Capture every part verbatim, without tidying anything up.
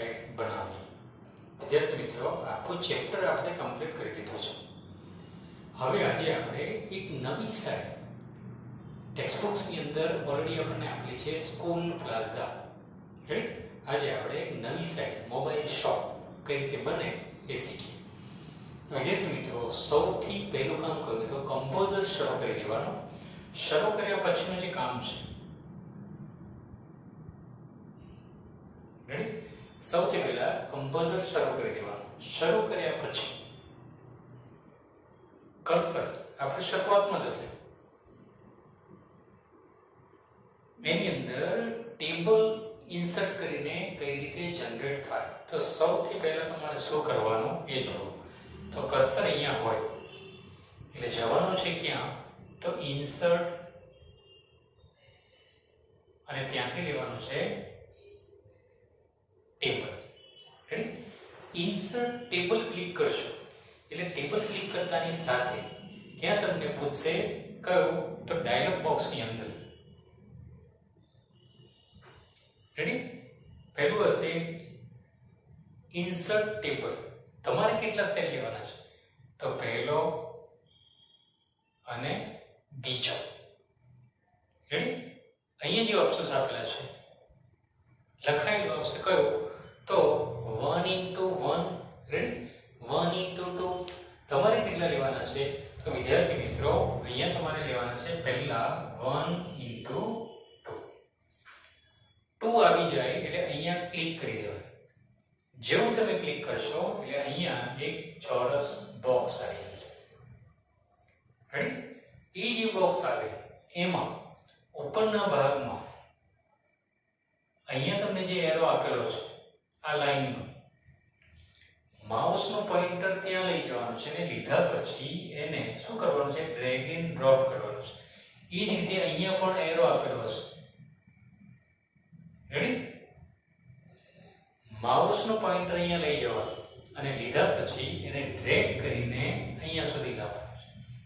Site બનાવવી. વિદ્યાર્થી મિત્રો, આખું ચેપ્ટર આપણે કમ્પ્લીટ કરી દીધું છે. હવે આજે આપણે એક નવી સાઇટ ટેક્સ્ટબુક્સની અંદર ઓલરેડી આપણને આપેલી છે સ્કૂલ પ્લાઝા. રાઈટ? આજે આપણે એક નવી સાઇટ મોબાઈલ શોપ કઈ રીતે બને એ શીખીએ. વિદ્યાર્થી મિત્રો, સૌથી પહેલું કામ કર્યું તો કમ્પોઝર શરૂ કરી દેવાનો. શરૂ કર્યા પછીનું જે કામ છે, રેડી? સૌથી પહેલા કમ્પોઝર શરૂ કરી દેવાનું. શરૂ કર્યા પછી કર્સર આપણે શરૂઆતમાં જશે, એની અંદર ટેબલ ઇન્સર્ટ કરીને કઈ રીતે જનરેટ થાય. તો સૌથી પહેલા તમારે શું કરવાનું એ જોવું. તો કર્સર અહીંયા હોય એટલે જવાનું છે ક્યાં? તો ઇન્સર્ટ અને ત્યાંથી લેવાનું છે table. Ready? Insert table click કરશો એટલે ટેબલ ક્લિક કરતાની સાથે ત્યાં તમને પૂછશે કયું? તો ડાયલોગ બોક્સની અંદર રેડી પહેલું હશે ઇન્સર્ટ ટેબલ. તમારે કેટલા સેલ લેવાના છે? તો પહેલો અને બીજો. રેડી? અહીંયા જે ઓપ્શન્સ આપેલા છે લખાયેલું આવશે કયું? તો one into one. Ready? One into two. તમારે કેટલા લેવાના છે? તો વિદ્યાર્થી મિત્રો, અહીંયા તમારે લેવાના છે પહેલા વન ઇન્ટુ ટુ. ટુ આવી જાય એટલે અહીંયા ક્લિક કરી દેવાનું. જેવું તમે ક્લિક કરશો એટલે અહીંયા એક ચોરસ બોક્સ આવી જશે. રેડી? એ જે બોક્સ આવે એમાં ઉપરના ભાગમાં અહીંયા તમને જે એરો આપેલો છે આ લાઈનનો, માઉસનો પોઇન્ટર ત્યાં લઈ જવાનું છે ને લીધા પછી એને શું કરવાનું છે? ડ્રેગ એન્ડ ડ્રોપ કરવાનું છે. એ જ રીતે અહીંયા પણ એરો આપેલો હશે. રેડી? માઉસનો પોઇન્ટર અહીંયા લઈ જવાનું અને લીધા પછી એને ડ્રેગ કરીને અહીંયા સુધી લાવવાનું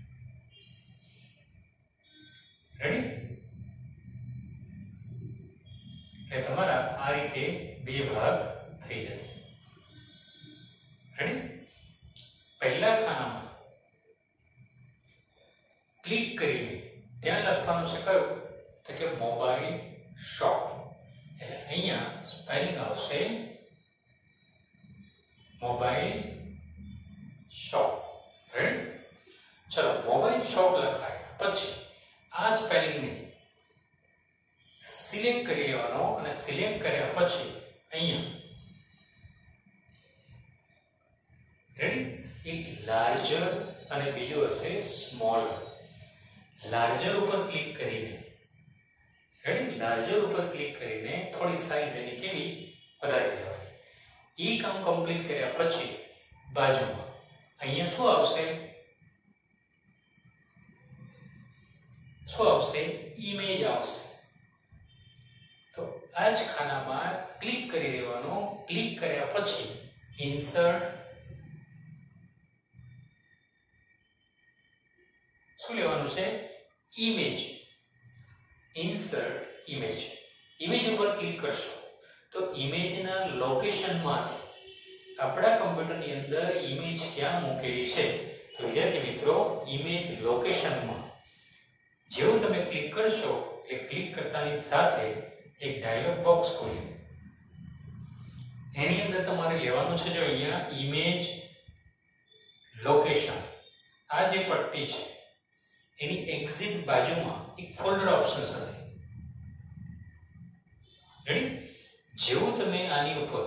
છે. રેડી? એટલે તમારા આ રીતે બે ભાગ થઈ જશે. રેડી? પહેલા ખાનામાં ક્લિક કરીને ત્યાં લખવાનું છે કયું? તો કે મોબાઈલ શોપ. એટલે અહીંયા સ્પેલિંગ આવશે મોબાઈલ શોપ. રેડી? ચલો, મોબાઈલ શોપ લખાય પછી આ સ્પેલિંગને સિલેક્ટ કરી લેવાનો અને સિલેક્ટ કર્યા પછી અહીંયા રેડી એક લાર્જર અને બીજું હશે સ્મોલર. લાર્જર ઉપર ક્લિક કરીને રેડી લાર્જર ઉપર ક્લિક કરીને થોડી સાઈઝ એની કેવી વધારી દેવાની. એ કામ કમ્પ્લીટ કર્યા પછી બાજુમાં અહીંયા શું આવશે? શું આવશે? ઇમેજ આવશે. તો આ જ ખાનામાં ક્લિક કરી દેવાનો. ક્લિક કર્યા પછી ઇન્સર્ટ શું લેવાનું છે? ઇમેજ. Insert image. ઇમેજ ઉપર ક્લિક કરશો તો ઇમેજના લોકેશનમાંથી આપણા કમ્પ્યુટરની અંદર ઇમેજ ક્યાં મૂકેલી છે? તો વિદ્યાર્થી મિત્રો, ઇમેજ લોકેશનમાં જેવું તમે ક્લિક કરશો એ ક્લિક કરતાની સાથે એક ડાયલોગ બોક્સ ખોલે. એની અંદર તમારે લેવાનું છે જો અહીંયા ઇમેજ લોકેશન. આ જે પટ્ટી છે એની એક્ઝિટ બાજુમાં એક ફોલ્ડર ઓપ્શન હશે. રેડી? જેવું તમે આની ઉપર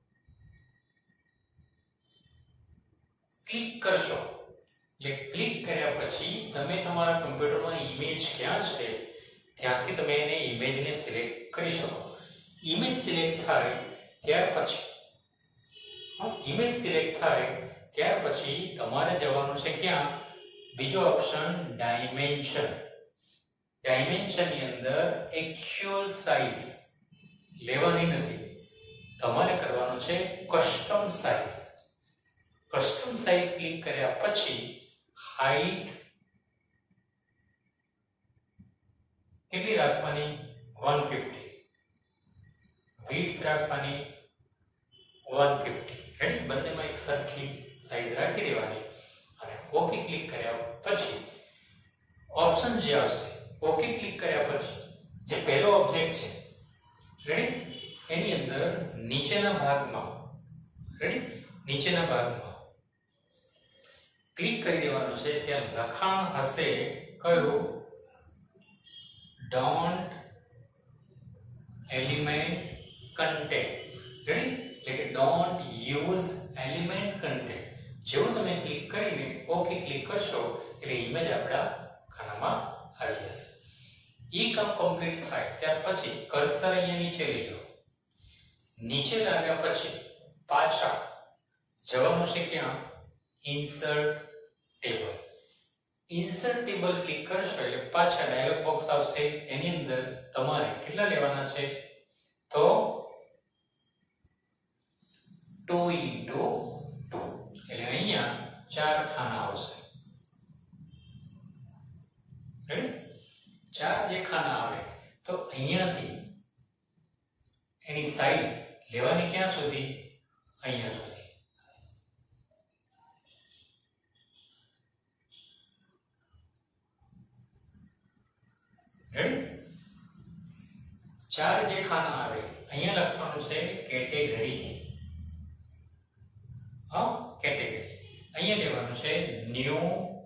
ક્લિક કરશો એટલે ક્લિક કર્યા પછી તમે તમારા કમ્પ્યુટરમાં ઇમેજ ક્યાં છે ત્યાંથી તમે એને ઇમેજને સિલેક્ટ કરી શકો. ઇમેજ સિલેક્ટ થાય ત્યાર પછી ઇમેજ સિલેક્ટ થાય ત્યાર પછી તમારે જવાનું છે ક્યાં? બીજો ઓપ્શન ડાયમેન્શન. ડાયમેન્શનની અંદર એક્ચ્યુઅલ સાઈઝ લેવાની નથી, તમારે કરવાનું છે custom size. Custom size click કર્યા પછી હાઈટ કેટલી રાખવાની? One fifty. વિડ્થ રાખવાની વન ફિફ્ટી. રેડી? બંનેમાં એક સરખી સાઈઝ રાખી દેવાની અને ઓકે ક્લિક કર્યા પછી ઓપ્શન જે આવશે ઓકે ક્લિક કર્યા પછી જે પહેલો ઓબ્જેક્ટ છે, રેડી, એની અંદર નીચેના ભાગમાં, રેડી, નીચેના ભાગમાં ક્લિક કરી દેવાનું છે. ત્યાં લખાણ હશે કયું? Don't element content. રેડી? એટલે કે ડોન્ટ યુઝ એલિમેન્ટ કન્ટેન્ટ. જેવું તમે ક્લિક કરીને ઓકે ક્લિક કરશો એટલે ઇમેજ આપણા ખાનામાં આવી જશે. એ કામ કમ્પ્લીટ થાય ત્યાર પછી કર્સર અહીંયા નીચે લઈ લો. નીચે લાવ્યા પછી પાછા જવાનું છે ક્યાં? Insert table. Insert table click કરશો એટલે પાછા ડાયલોગ બોક્સ આવશે. એની અંદર તમારે કેટલા લેવાના છે? તો ટુ ઇન્ટુ ટુ એટલે અહીંયા ચાર ખાના આવશે. રેડી? ચાર જે ખાના આવે તો અહીંયાથી એની સાઈઝ લેવાની ક્યાં સુધી? અહીંયા સુધી. રેડી? ચાર જે ખાના આવે અહીંયા લખવાનું છે કેટેગરી. હા, કેટેગરી. અહીંયા લેવાનું છે ન્યૂ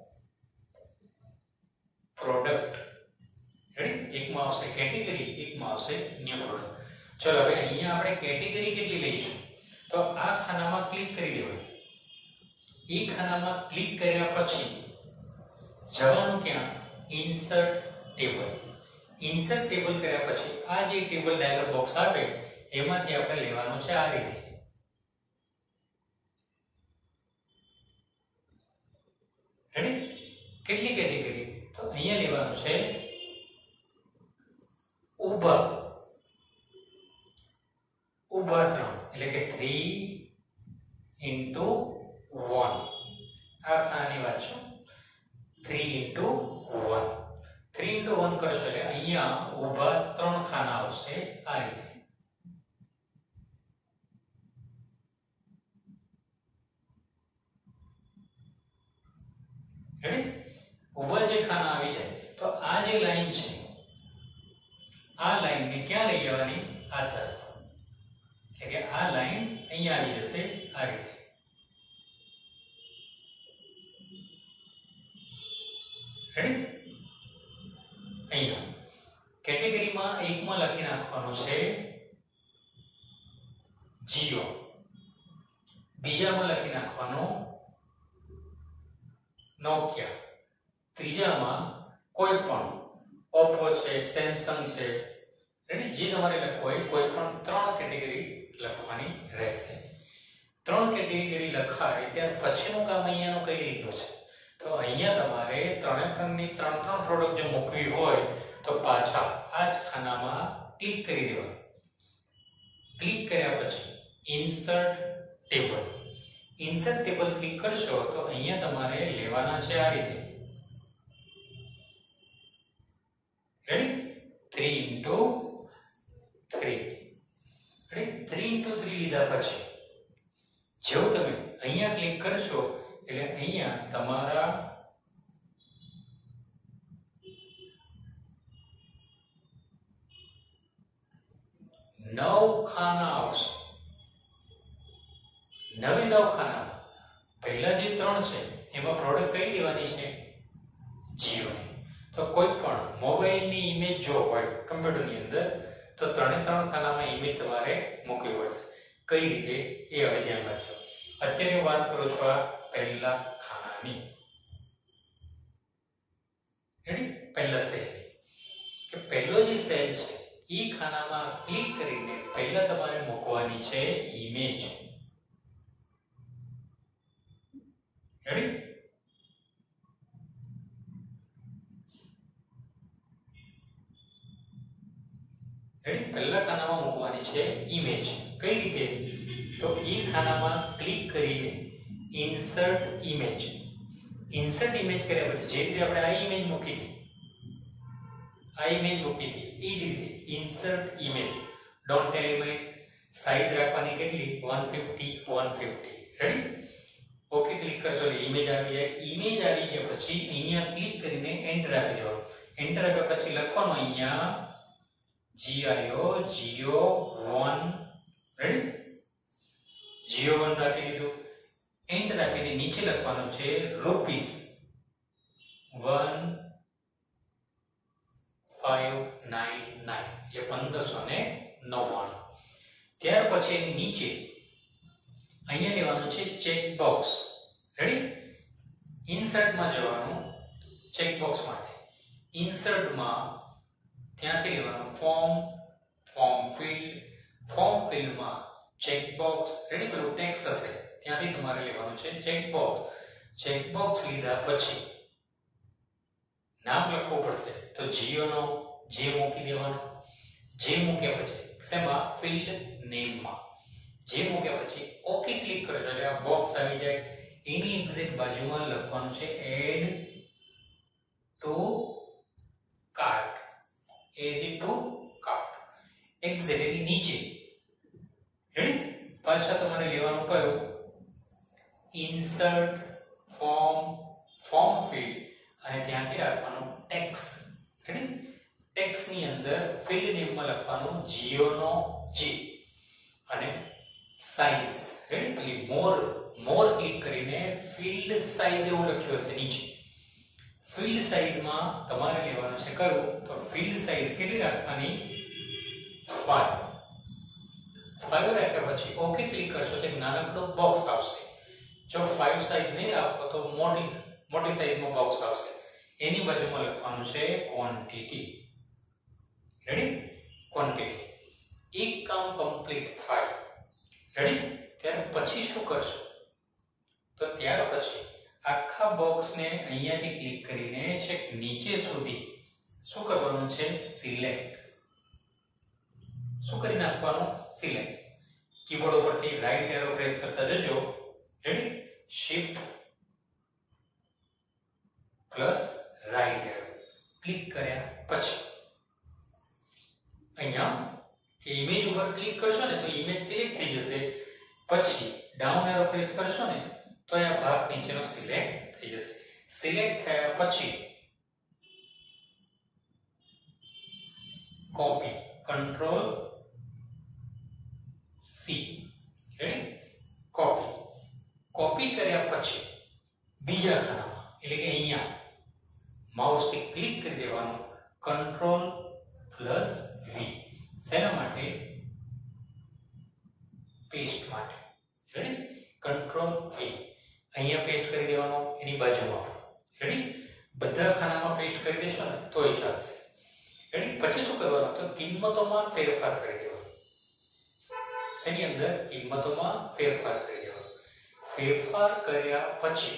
પ્રોડક્ટ. રેડી? એકમાં આવશે કેટેગરી, એકમાં આવશે ન્યૂ પ્રોડક્ટ. ચલો હવે અહીંયા આપણે કેટેગરી કેટલી લઈશું? તો આ ખાનામાં ક્લિક કરી દેવાનું. એ ખાનામાં ક્લિક કર્યા પછી જવાનું ક્યાં? Insert table. ઇન્સર્ટ ટેબલ કર્યા પછી આ જે ટેબલ ડાયલોગ બોક્સ આવે એમાંથી આપણે લેવાનું છે આ રીતે. રેડી? કેટલી કેટેગરી? તો અહીંયા લેવાનું છે ઉભા ઉભા ત્રણ એટલે કે થ્રી ઇન્ટુ વન. આ ખાનાની વાત છે. Three into one. Three into one કરશો એટલે અહીંયા ઉભા ત્રણ ખાના આવશે આ રીતે. રેડી? ઉભા જે ખાના આવી જાય તો આ જે લાઈન છે આ લાઈનને ક્યાં લઈ જવાની? આ તરફ. એટલે કે આ લાઈન અહીંયા આવી જશે આ રીતે. રેડી? અહીંયા કેટેગરીમાં એકમાં લખી નાખવાનું છે જીઓ, બીજામાં લખી નાખવાનું નોકિયા, ત્રીજામાં કોઈ પણ ઓપ્પો છે, સેમસંગ છે. રેડી? જે તમારે લખવું હોય કોઈ પણ ત્રણ કેટેગરી લખવાની રહેશે. ત્રણ કેટેગરી લખાય ત્યાર પછીનું કામ અહીંયાનું કઈ રીતનું છે? તો અહીંયા તમારે ત્રણે ત્રણની ત્રણ ત્રણ પ્રોડક્ટ જો મૂકવી હોય તો પાછા આ જ ખાનામાં ક્લિક કરી દેવાનું. ક્લિક કર્યા પછી insert table. Insert table click કરશો તો અહીંયા તમારે લેવાના છે આ રીતે. Ready? Three into three. Ready? Three into three લીધા પછી જેવું તમે અહીંયા ક્લિક કરશો એટલે અહીંયા તમારા નવ ખાના આવશે. નવે નવ ખાના. પહેલા જે ત્રણ છે એમાં પ્રોડક્ટ કઈ લેવાની છે? જીઓની. તો કોઈ પણ મોબાઈલની ઇમેજ જો હોય કમ્પ્યુટરની અંદર તો ત્રણે ત્રણ ખાનામાં ઇમેજ તમારે મૂકવી પડશે. કઈ રીતે એ હવે ધ્યાન રાખજો. અત્યારે વાત કરું છું આ પહેલા ખાનાની. રેડી? પહેલા સેલ કે પહેલો જે સેલ છે એ ખાનામાં ક્લિક કરીને પહેલા તમારે મૂકવાની છે ઇમેજ. રેડી? રેડી? પહેલા ખાનામાં મૂકવાની છે ઇમેજ. કઈ રીતે? તો એ ખાનામાં ક્લિક કરીને ઇન્સર્ટ ઇમેજ. ઇન્સર્ટ ઇમેજ કર્યા પછી જે રીતે આપણે આ ઇમેજ મૂકી હતી આ ઇમેજ મૂકી હતી એ જ રીતે insert image. Don't element size રાખવાની કેટલી one fifty one fifty ready okay click કરશો એટલે ઇમેજ આવી જાય ઇમેજ આવી ગયા પછી અહીંયા ક્લિક કરીને એન્ટર આપી દેવાનું એન્ટર આપ્યા પછી લખવાનું અહીંયા GIO Jio one ready Jio one રાખી દીધું એન્ટર આપીને નીચે લખવાનું છે rupees one five nine nine ये पंद्रह नव्वाणું ત્યાર પછી નીચે અહીંયા લેવાનું છે ચેક બોક્સ રેડી ઇન્સર્ટ માં જવાનું ચેક બોક્સ માટે ઇન્સર્ટ માં ત્યાંથી લેવાનું form form field form field માં ચેક બોક્સ રેડી પેલું ટેક્સ હશે ત્યાંથી તમારે લેવાનું છે ચેક બોક્સ ચેક બોક્સ લીધા પછી નામ લખવું પડશે તો જીઓ નો જે મૂકી દેવાનો જે મૂક્યા પછી શેમાં ફિલ્ડ નેમ માં જે મૂક્યા પછી ઓકે ક્લિક કરશો એટલે આ બોક્સ આવી જાય એની એક્ઝેક્ટ બાજુમાં લખવાનું છે add to cart add to cart exact એની નીચે રેડી પાછા તમારે લેવાનું કયું ઇન્સર્ટ ફોર્મ ફોર્મ ફિલ્ડ અને ત્યાંથી રાખવાનું ટેક્સ રેડી ટેક્સ ની અંદર ફિલ્ડ નેમ માં લખવાનું જીઓ નો જે અને સાઈઝ રેડી પેલી મોર મોર ક્લિક કરીને ફિલ્ડ સાઈઝ એવું લખ્યું હશે નીચે ફિલ્ડ સાઈઝ માં તમારે લેવાનું છે કયું તો ફિલ્ડ સાઈઝ કેટલી રાખવાની five five રાખ્યા પછી ઓકે ક્લિક કરશો તો એક નાનકડો બોક્સ આવશે જો five સાઈઝ નહીં રાખો તો મોટી મોટી સાઈઝમાં બોક્સ આવશે એની બાજુમાં લખવાનું છે ક્વોન્ટિટી રેડી ક્વોન્ટિટી એક કામ કમ્પ્લીટ થાય રેડી ત્યાર પછી શું કરશો તો ત્યાર પછી આખા બોક્સને અહીંયાથી ક્લિક કરીને છેક નીચે સુધી શું કરવાનું છે સિલેક્ટ શું કરી નાખવાનું સિલેક્ટ કીબોર્ડ ઉપરથી રાઈટ એરો પ્રેસ કરતા જજો ready shift plus right arrow click કર્યા પછી અહીંયા કે ઇમેજ ઉપર ક્લિક કરશો ને તો ઇમેજ સિલેક્ટ થઈ જશે પછી ડાઉન એરો પ્રેસ કરશો ને તો આ ભાગ નીચેનો સિલેક્ટ થઈ જશે સિલેક્ટ થયા પછી copy control C ready copy copy કર્યા પછી બીજા ખાનામાં એટલે કે અહીંયા માઉસથી ક્લિક કરી દેવાનું કંટ્રોલ પ્લસ વી શેના માટે પેસ્ટ માટે રેડી કંટ્રોલ વી અહીંયા પેસ્ટ કરી દેવાનો એની બાજુમાં રેડી બધા ખાનામાં પેસ્ટ કરી દેશો ને તોય ચાલશે રેડી પછી શું કરવાનું તો કિંમતોમાં ફેરફાર કરી દેવાનો શેની અંદર કિંમતોમાં ફેરફાર કરી દેવાનો ફેરફાર કર્યા પછી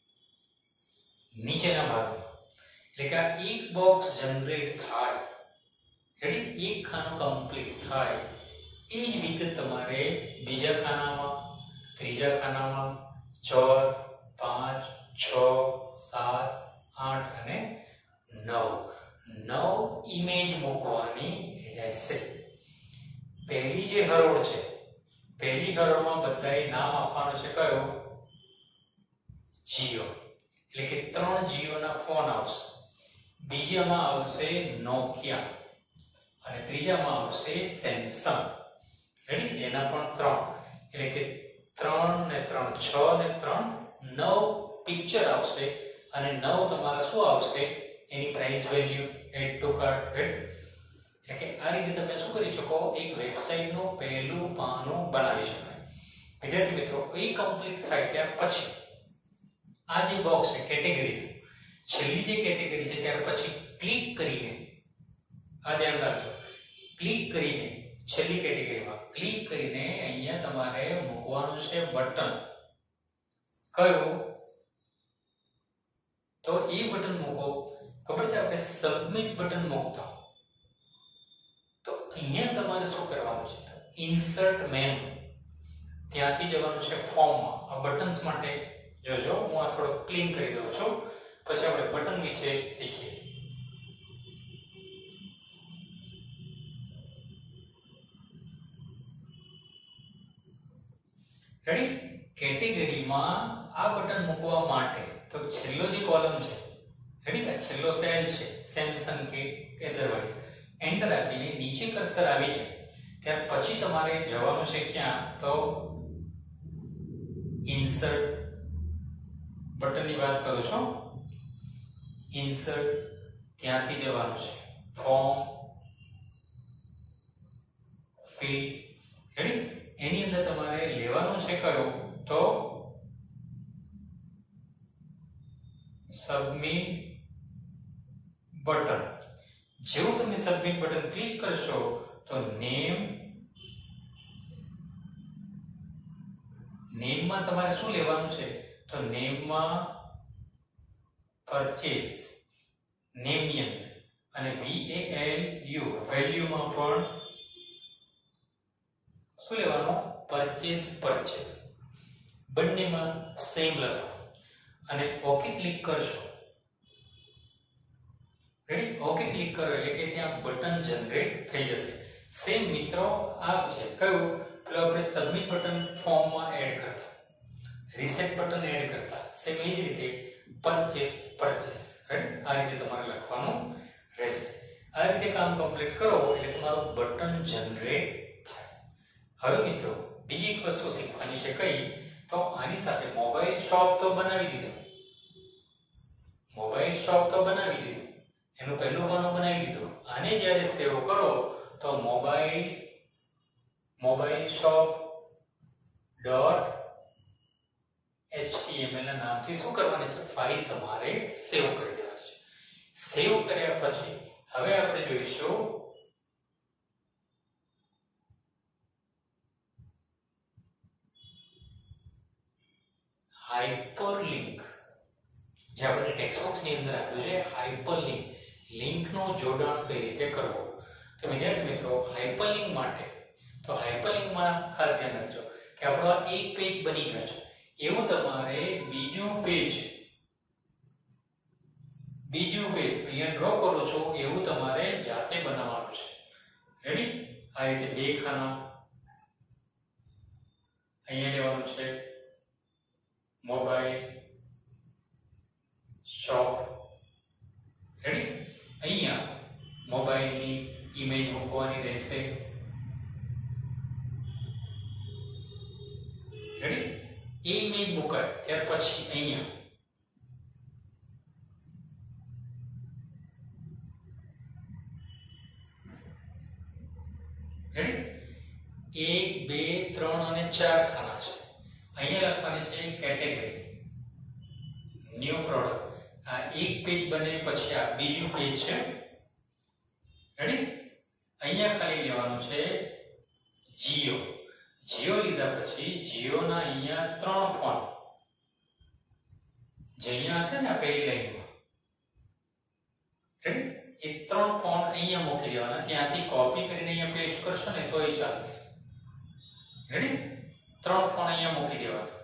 નીચેના ભાગમાં એટલે કે આ એક બોક્સ જનરેટ થાય રેડી એક ખાનું કમ્પ્લીટ થાય એ જ વિગત તમારે બીજા ખાનામાં ત્રીજા ખાનામાં ચાર પાંચ છ સાત આઠ અને નવ નવ ઇમેજ મૂકવાની રહેશે પહેલી જે હરોળ છે પહેલી હરોળમાં બધાએ નામ આપવાનું છે કયો જીઓ એટલે કે ત્રણ જીઓના ફોન આવશે બીજામાં આવશે નોકિયા અને ત્રીજામાં આવશે સેમસંગ રેડી એના પણ ત્રણ એટલે કે ત્રણ ને ત્રણ છ ને ત્રણ નવ પિક્ચર આવશે અને નવ તમારા શું આવશે એની price value add to cart ready એટલે કે આ રીતે તમે શું કરી શકો એક વેબસાઇટનું પહેલું પાનું બનાવી શકાય વિદ્યાર્થી મિત્રો એ કમ્પ્લીટ થાય ત્યાર પછી આ જે બોક્સ છે કેટેગરી છેલ્લી જે કેટેગરી છે ત્યાર પછી ક્લિક કરીને આ ધ્યાન રાખજો ક્લિક કરીને છેલ્લી કેટેગરીમાં ક્લિક કરીને અહીંયા તમારે મૂકવાનું છે બટન કયું તો એ બટન મૂકો ખબર છે આપણે સબમિટ બટન મૂકતા તો અહીંયા તમારે શું કરવાનું છે ઇન્સર્ટ મેનુ ત્યાંથી જવાનું છે ફોર્મમાં આ બટન્સ માટે જોજો હું આ થોડો ક્લીન કરી દઉં છું પછી આપણે બટન વિશે શીખીએ રેડી કેટેગરીમાં આ બટન મૂકવા માટે તો છેલ્લો જે કોલમ છે રેડી આ છેલ્લો સેલ છે સેમસંગ કે અધરવાઇઝ એન્ટર આપીને નીચે કર્સર આવી છે ત્યાર પછી તમારે જવાનું છે ક્યાં તો ઇન્સર્ટ બટનની વાત કરું છું ઇન્સર્ટ ત્યાંથી જવાનું છે ફોર્મ ફિલ રેડી એની અંદર તમારે લેવાનું છે કયો તો સબમિટ બટન જેવું તમે સબમિટ બટન ક્લિક કરશો તો નેમ નેમ માં તમારે શું લેવાનું છે તો નેમ માં પરચેસ નેમ ની અંદર અને V A L U value માં પણ શું લેવાનું પરચેસ પરચેસ બંનેમાં સેમ લખો અને ઓકે ક્લિક કરશો રેડી ઓકે ક્લિક કરો એટલે કે ત્યાં બટન જનરેટ થઈ જશે સેમ મિત્રો આ છે કયું પેલો આપણે સબમિટ બટન ફોર્મમાં એડ કરતા રીસેટ બટન એડ કરતા સેમ એ જ રીતે પરચેસ પરચેસ રેડી આ રીતે તમારે લખવાનું રહેશે આ રીતે કામ કમ્પ્લીટ કરો એટલે તમારું બટન જનરેટ થાય હવે મિત્રો બીજી એક વસ્તુ શીખવાની છે કઈ તો આની સાથે મોબાઈલ શોપ તો બનાવી દીધું મોબાઈલ શોપ તો બનાવી દીધું એનું પહેલું પાનું બનાવી દીધું આને જ્યારે સેવ કરો તો mobile mobile shop dot HTML ના નામથી શું કરવાની છે ફાઇલ તમારે સેવ કરી દેવાની છે સેવ કર્યા પછી હવે આપણે જોઈશું હાઇપરલિંક જે આપણે ટેક્સ્ટ બોક્સ ની અંદર આપ્યું છે હાઇપરલિંક લિંક નું જોડાણ કઈ રીતે કરવું તો વિદ્યાર્થી મિત્રો હાઇપરલિંક માટે તો હાઇપરલિંક માં ખાસ ધ્યાન રાખજો કે આપણો આ એક પેજ બની ગયો છે એવું તમારે બીજું પેજ બીજું પેજ અહીંયા ડ્રો કરો છો એવું તમારે જાતે બનાવવાનું છે રેડી આ રીતે બે ખાના અહીંયા લેવાનું છે મોબાઈલ શોપ રેડી અહીંયા મોબાઈલની ઇમેજ મૂકવાની રહેશે રેડી એ ઇમેજ મૂકાય ત્યાર પછી અહીંયા રેડી એક બે ત્રણ અને ચાર ખાના છે અહીંયા લખવાની છે કેટેગરી ન્યૂ પ્રોડક્ટ આ એક પેજ બને પછી આ બીજું પેજ છે રેડી અહીંયા ખાલી લેવાનું છે જીઓ જીઓ લીધા પછી જીઓ ના અહીંયા ત્રણ ફોન જે અહીંયા હતા ને પહેલી લાઈનમાં રેડી એ ત્રણ ફોન અહીંયા મૂકી દેવાના ત્યાંથી કોપી કરીને અહીંયા પેસ્ટ કરશો ને તો એ ચાલશે રેડી ત્રણ ફોન અહીંયા મૂકી દેવાના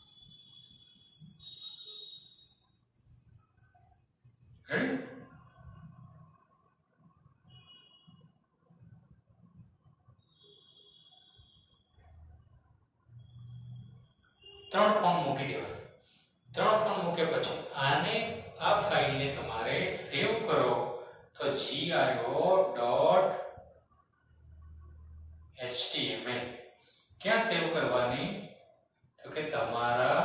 રેડી ત્રણ ફોન મૂકી દેવાના ત્રણ ફોન મૂક્યા પછી આને આ ફાઇલને તમારે સેવ કરો તો gio ડોટ એચટીએમએલ ક્યાં સેવ કરવાની તો કે તમારા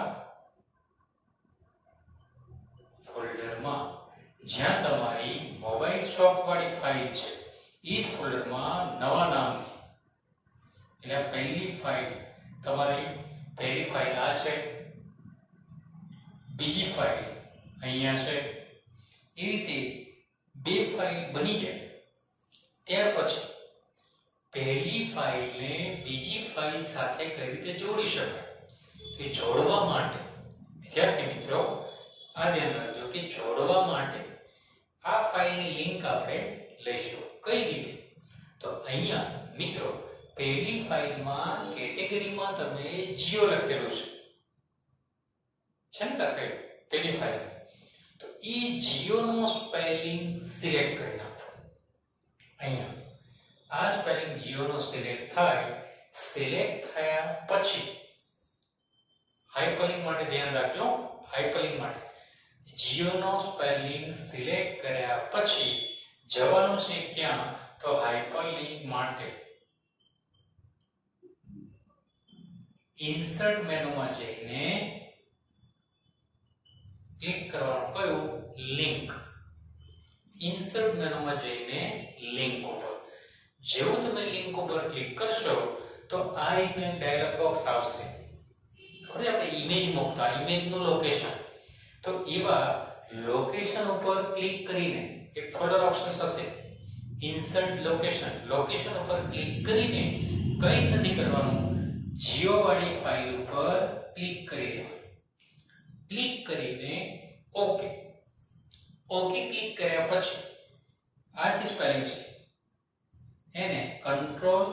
ફોલ્ડરમાં જ્યાં તમારી મોબાઈલ શોપ વાળી ફાઇલ છે એ જ ફોલ્ડરમાં નવા નામથી એટલે પહેલી ફાઇલ તમારી પહેલી ફાઇલ આ છે બીજી ફાઇલ અહીંયા છે એ રીતે બે ફાઇલ બની જાય ત્યાર પછી પહેલી ફાઇલને બીજી ફાઇલ સાથે કઈ રીતે જોડી શકાય તો એ જોડવા માટે વિદ્યાર્થી મિત્રો આ ધ્યાન રાખજો કે જોડવા માટે આ ફાઇલની લિંક આપણે લઈશું કઈ રીતે તો અહીંયા મિત્રો પહેલી ફાઇલમાં કેટેગરીમાં તમે જીઓ લખેલું છે છે ને લખેલું પહેલી ફાઇલ તો એ જીઓ નું સ્પેલિંગ સિલેક્ટ કરી નાખો અહીંયા આ સ્પેલિંગ જીઓ નો સિલેક્ટ થાય સિલેક્ટ થયા પછી હાઇપરલિંક માટે ધ્યાન રાખજો, હાઇપરલિંક માટે જીઓનો સ્પેલિંગ સિલેક્ટ કર્યા પછી જવાનું છે ક્યાં? તો હાઇપરલિંક માટે ઇન્સર્ટ મેનુમાં જઈને ક્લિક કરવાનું કયું? લિંક. ઇન્સર્ટ મેનુમાં જઈને લિંક ઉપર. જેવું તમે લિંક ઉપર ક્લિક કરશો તો આ રીતનું એક ડાયલોગ બોક્સ આવશે. ખબર છે આપણે ઇમેજ મૂકતા, ઇમેજનું લોકેશન, તો એવા લોકેશન ઉપર ક્લિક કરીને એક ફોલ્ડર ઓપ્શન હશે, ઇન્સર્ટ લોકેશન. લોકેશન ઉપર ક્લિક કરીને કંઈ નથી કરવાનું, જીઓ વાળી ફાઇલ ઉપર ક્લિક કરી દેવાનું. ક્લિક કરીને ઓકે. ઓકે ક્લિક કર્યા પછી આ જે સ્પેલિંગ છે એને કંટ્રોલ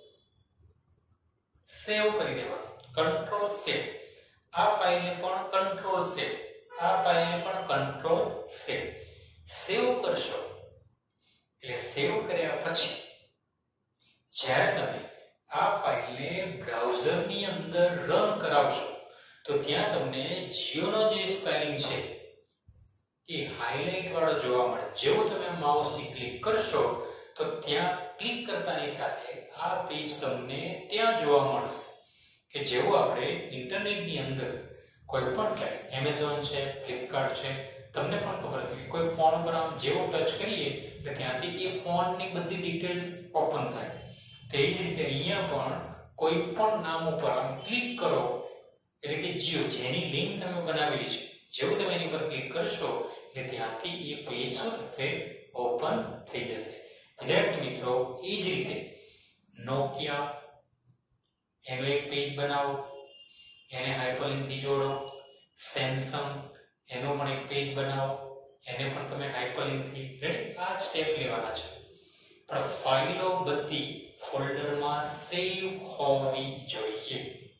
સેવ કરી દેવાનું. Control save. આ ફાઇલને પણ કંટ્રોલ સેવ, આ ફાઇલને પણ કંટ્રોલ સેવ. સેવ કરશો એટલે સેવ કર્યા પછી જ્યારે તમે આ ફાઇલને બ્રાઉઝરની અંદર રન કરાવશો તો ત્યાં તમને જીઓનો જે સ્પેલિંગ છે એ હાઇલાઇટ વાળો જોવા મળે. જેવું તમે માઉસથી ક્લિક કરશો તો ત્યાં ક્લિક કરતાની સાથે આ પેજ તમને ત્યાં જોવા મળશે કે જેવું આપણે ઇન્ટરનેટની અંદર કોઈ પણ સાઇટ, એમેઝોન છે, ફ્લિપકાર્ટ છે, તમને પણ ખબર છે કે કોઈ ફોન પર આમ જેવો ટચ કરીએ એટલે ત્યાંથી એ ફોનની બધી ડિટેલ્સ ઓપન થાય. તેવી જ રીતે અહીંયા પણ કોઈ પણ નામ ઉપર આમ ક્લિક કરો એટલે કે જીઓ જેની લિંક તમે બનાવેલી છે, જેવું તમે એની પર ક્લિક કરશો એટલે ત્યાંથી એ પેજ શું થશે? ઓપન થઈ જશે. વિદ્યાર્થી મિત્રો, એ જ રીતે નોકિયા એનું એક પેજ બનાવો, એને હાઇપરલિંકથી જોડો. સેમસંગ એનો પણ એક પેજ બનાવો, એને પણ તમે હાઇપરલિંકથી. રેડી? આ સ્ટેપ લેવાના છે. પણ ફાઇલો બધી ફોલ્ડરમાં સેવ હોવી જોઈએ.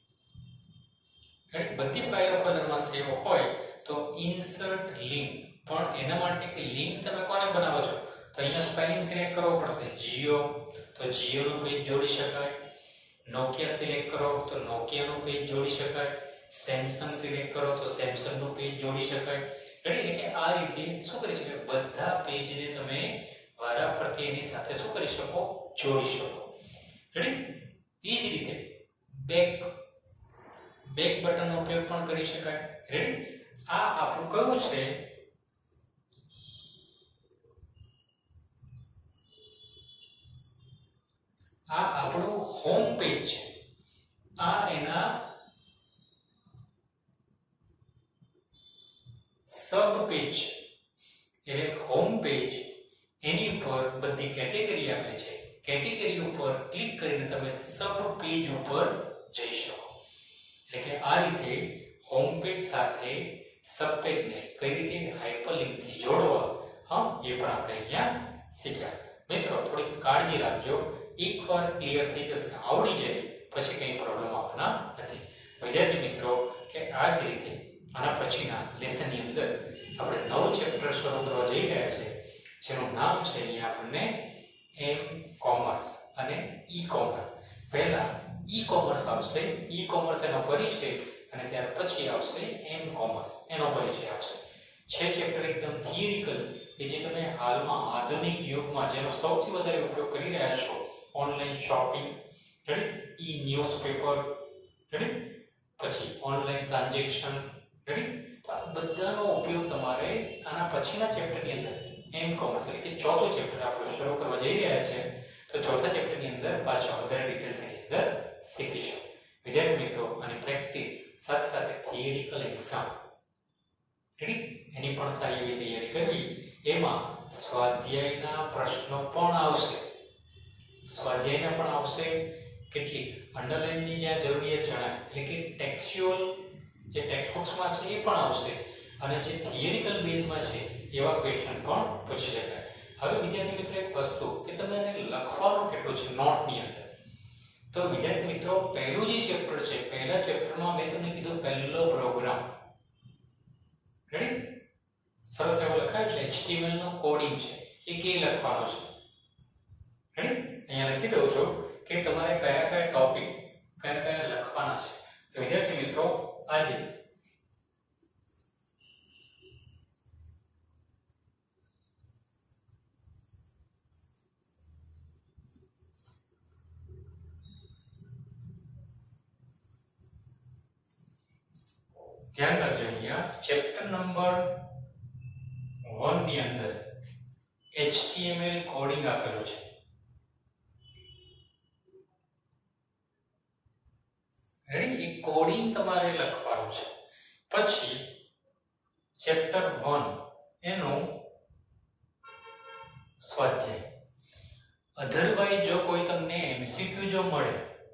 રેડી? બધી ફાઇલો ફોલ્ડરમાં સેવ હોય તો ઇન્સર્ટ લિંક. પણ એના માટે કે લિંક તમે કોને બનાવો છો? તો અહીંયા સ્પેલિંગ સિલેક્ટ કરવો પડશે. જીઓ, તો જીઓનું પેજ જોડી શકાય. નોકિયા સિલેક્ટ કરો તો નોકિયાનું પેજ જોડી શકાય. સેમસંગ સિલેક્ટ કરો તો સેમસંગનું પેજ જોડી શકાય. એટલે કે આ રીતે શું કરી શકાય? બધા પેજને તમે વારાફરતી એની સાથે શું કરી શકો? જોડી શકો. રેડી? એ જ રીતે બેક બેક બટનનો ઉપયોગ પણ કરી શકાય. રેડી? આ આપણું કયું છે? આ આપણું હોમ પેજ છે. આ એના સબ પેજ છે. એટલે હોમ પેજ, એની ઉપર બધી કેટેગરી આપેલી છે. કેટેગરી ઉપર ક્લિક કરીને તમે સબ પેજ ઉપર જઈ શકો. એટલે કે આ રીતે હોમ પેજ સાથે સબ પેજને કઈ રીતે હાઇપરલિંકથી જોડવા, હા, એ પણ આપણે અહીંયા શીખ્યા. મિત્રો, થોડી કાળજી રાખજો. એકવાર ક્લિયર થઈ જશે, આવડી જાય પછી કંઈ પ્રોબ્લેમ આવવાના નથી. વિદ્યાર્થી મિત્રો, કે આ જ રીતે આના પછીના લેસનની અંદર આપણે નવું ચેપ્ટર શરૂ કરવા જઈ રહ્યા છે, જેનું નામ છે અહીંયા આપણને એમ કોમર્સ અને ઈ કોમર્સ. પહેલા ઈ કોમર્સ આવશે, ઈ કોમર્સ એનો પરિચય, અને ત્યાર પછી આવશે એમ કોમર્સ, એનો પરિચય આવશે. છે ચેપ્ટર એકદમ થિયરિકલ કે જે તમે હાલમાં આધુનિક યુગમાં જેનો સૌથી વધારે ઉપયોગ કરી રહ્યા છો, online shopping, ready, e newspaper, ready, પછી ઓનલાઈન ટ્રાન્ઝેક્શન, રેડી. તો આ બધાનો ઉપયોગ તમારે આના પછીના ચેપ્ટરની અંદર એમ કોમર્સ એટલે કે ચોથું ચેપ્ટર આપણે શરૂ કરવા જઈ રહ્યા છે, તો ચોથા ચેપ્ટરની અંદર પાછા વધારે ડિટેલ્સ એની અંદર શીખીશું. વિદ્યાર્થી મિત્રો, અને પ્રેક્ટિસ સાથે સાથે થિયરિકલ એક્ઝામ, રેડી, એની પણ સારી એવી તૈયારી કરવી. એમાં સ્વાધ્યાયના પ્રશ્નો પણ આવશે. સ્વાધ્યાયના પણ આવશે, કેટલીક અંડરલાઇનની જ્યાં જરૂરિયાત જણાય એટલે કે ટેક્સ્ચ્યુઅલ જે ટેક્સ્ટબુક્સમાં છે એ પણ આવશે, અને જે થિયરિકલ બેઝમાં છે એવા ક્વેશ્ચન પણ પૂછી શકાય. હવે વિદ્યાર્થી મિત્રો, એક વસ્તુ કે તમે એને લખવાનું કેટલું છે નોટની અંદર. તો વિદ્યાર્થી મિત્રો, પહેલું જે ચેપ્ટર છે, પહેલા ચેપ્ટરમાં મેં તમને કીધું પહેલો પ્રોગ્રામ, રેડી, સરસ એવો લખાયું છે, એચટીએમએલ નું કોડિંગ છે, એ કે લખવાનો છે. રેડી? અહીંયા લખી દઉં છું કે તમારે કયા કયા ટોપિક કયા કયા લખવાના છે. તો વિદ્યાર્થી મિત્રો, આ આજે ધ્યાન રાખજો, અહીંયા ચેપ્ટર નંબર વન ની અંદર એચટીએમએલ કોડિંગ આપેલો છે. રેડી? એ કોડિંગ તમારે લખવાનું છે. પછી ચેપ્ટર વન એનું સ્વાધ્યાય. અધરવાઇઝ જો કોઈ તમને એમસીક્યુ જો મળે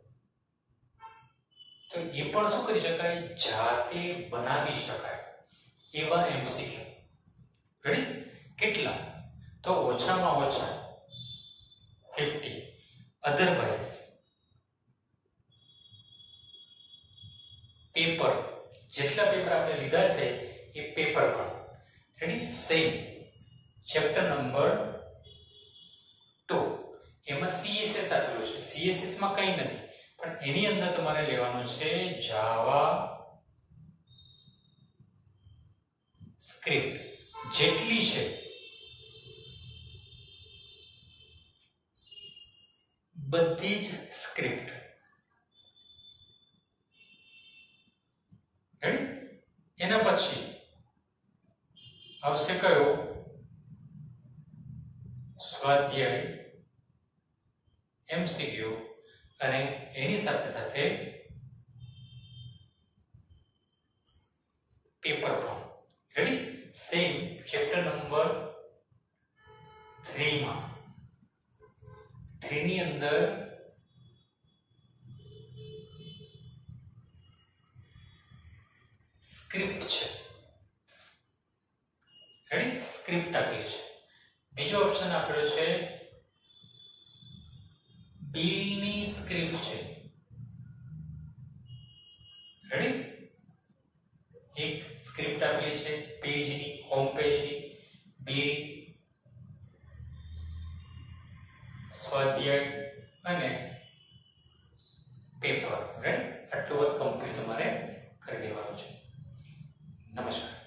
તો એ પણ શું કરી શકાય, જાતે બનાવી શકાય એવા એમસીક્યુ. રેડી? કેટલા? તો ઓછામાં ઓછા પચાસ. અધરવાઇઝ પેપર, જેટલા પેપર આપણે લીધા છે એ પેપર પણ. Ready? Same chapter number two, એમાં સીએસએસ આપેલું છે. સીએસએસ માં કંઈ નથી, પણ એની અંદર તમારે લેવાનું છે જાવા સ્ક્રિપ્ટ. જેટલી છે બધી જ સ્ક્રિપ્ટ. રેડી? એના પછી આવશે કયો? સ્વાધ્યાય એમસીક્યુ, અને એની સાથે સાથે પેપર પણ. Ready? Same chapter number three માં થ્રી ની અંદર સ્ક્રિપ્ટ છે. રેડી? સ્ક્રિપ્ટ આપેલી છે. બીજો ઓપ્શન આપેલો છે બિલની સ્ક્રિપ્ટ છે. રેડી? એક સ્ક્રિપ્ટ આપેલી છે પેજની, હોમ પેજની. બિલ, સ્વાધ્યાય અને પેપર. રાઈટ? આટલું વર્ક કમ્પ્લીટ તમારે કરી દેવાનું છે. નમસ્કાર.